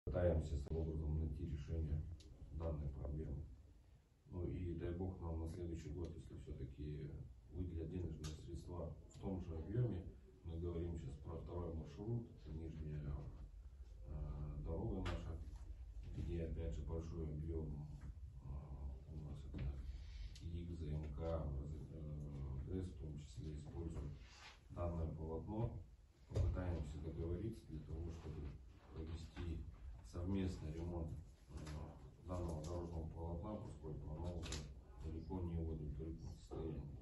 Пытаемся с образом найти решение данной проблемы. Ну и дай бог нам на следующий год, если все-таки выделят денежные средства в том же объеме. Мы говорим сейчас про второй маршрут, это нижняя дорога наша, где опять же большой объем у нас это ИИК, ЗМК, ГЭС в том числе используют данное полотно. Попытаемся договориться для того, чтобы провести совместный ремонт данного дорожного полотна, поскольку оно уже далеко не в удовлетворительном состоянии.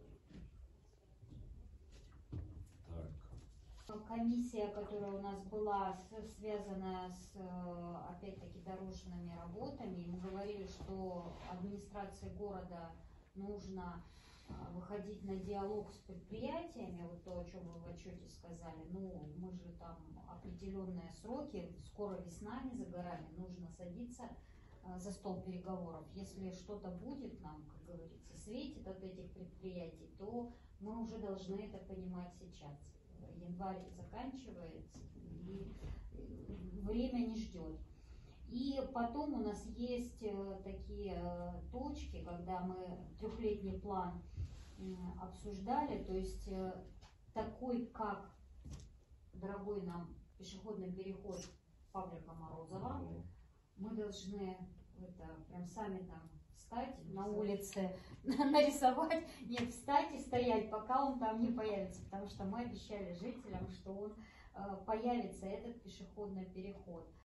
Так. Комиссия, которая у нас была связана с, опять-таки, дорожными работами, мы говорили, что администрации города нужно выходить на диалог с предприятиями, вот то, о чем вы в отчете сказали. Ну, мы же там определенные сроки, скоро весна не за горами, нужно садиться за стол переговоров. Если что-то будет нам, как говорится, светит от этих предприятий, то мы уже должны это понимать сейчас. Январь заканчивается, и время не ждет. И потом у нас есть такие точки, когда мы трехлетний план обсуждали, то есть такой, как дорогой нам пешеходный переход Павлика Морозова, мы должны это прям сами там встать на улице, нарисовать, нет, встать и стоять, пока он там не появится, потому что мы обещали жителям, что он появится, этот пешеходный переход.